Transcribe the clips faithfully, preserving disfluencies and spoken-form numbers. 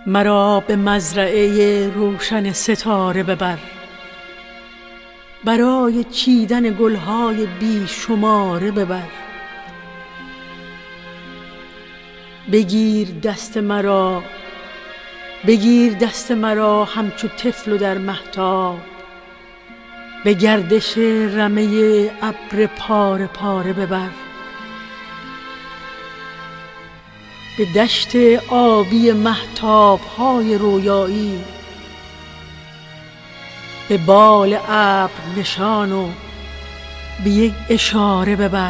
مرا به مزرعه روشن ستاره ببر، برای چیدن گلهای بی شماره ببر. بگیر دست مرا، بگیر دست مرا همچو طفل و در مهتاب، به گردش رمه ابر پاره پاره ببر. به دشت آبی مهتاب های رویایی، به بال ابر نشان و به یک اشاره ببر.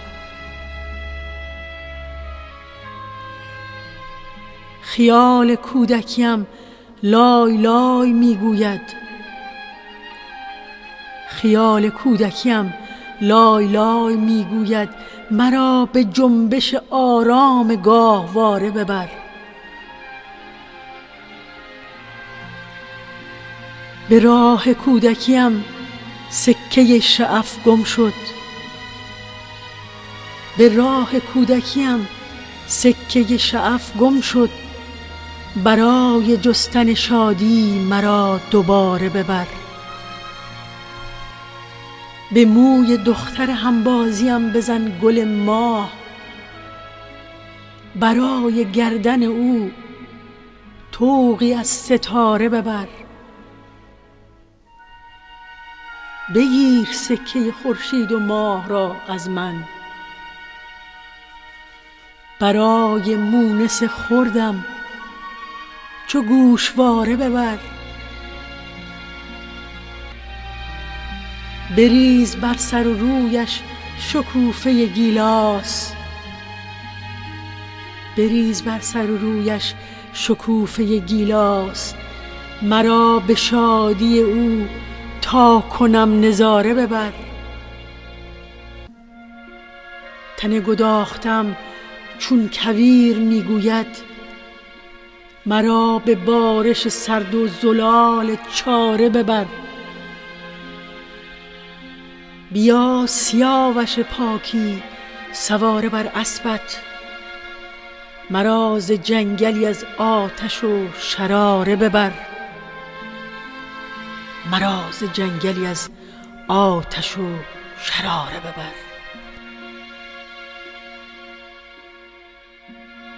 خیال کودکیم لای لای میگوید، خیال کودکیم لای لای میگوید مرا به جنبش آرام گاهواره ببر. به راه کودکیم سکه شعف گم شد، به راه کودکیم سکه شعف گم شد، برای جستن شادی مرا دوباره ببر. به موی دختر همبازیم بزن گل ماه، برای گردن او طوقی از ستاره ببر. بگیر سکه خورشید و ماه را از من، برای مونس خردم چو گوشواره ببر. بریز بر سر و رویش شکوفه گیلاس، بریز بر سر و رویش شکوفه گیلاس، مرا به شادی او تا کنم نظاره ببر. تن گداختم چون کویر میگوید مرا به بارش سرد و زلال چاره ببر. بیا سیاوش پاکی سواره بر اسبت، مرا ز جنگلی از آتش و شراره ببر. مرا ز جنگلی از آتش و شراره ببر.